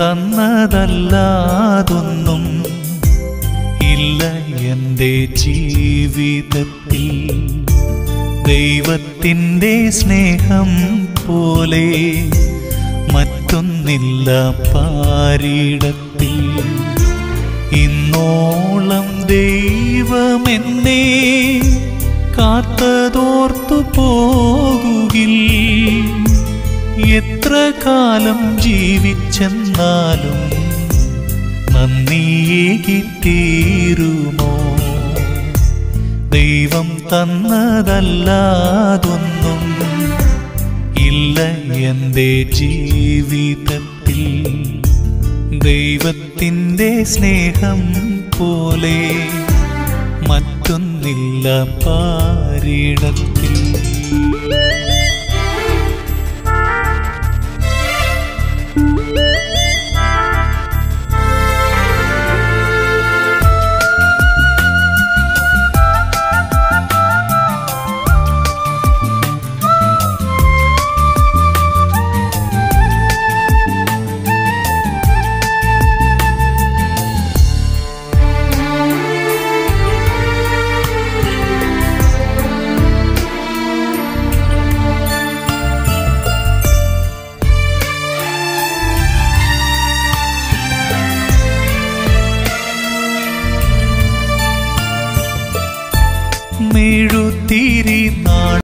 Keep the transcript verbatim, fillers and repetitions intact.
തന്നതല്ലാതൊന്നും ഇല്ല എൻ്റെ ജീവിതത്തിൽ. ദൈവത്തിൻ്റെ സ്നേഹം പോലെ മറ്റൊന്നില്ല പാരിടത്തിൽ. ഇന്നോളം ദൈവമെന്നെ കാത്തതോർത്തു പോകുകിൽ. എത്ര കാലം ജീവിച്ചെന്നാലും നന്ദിയേകിത്തീരുമോ? ദൈവം തന്നതല്ലാതൊന്നും ഇല്ല എൻ്റെ ജീവിതത്തിൽ. ദൈവത്തിൻ്റെ സ്നേഹം പോലെ മറ്റൊന്നില്ല പാരിടത്തിൽ. മെഴുതിരി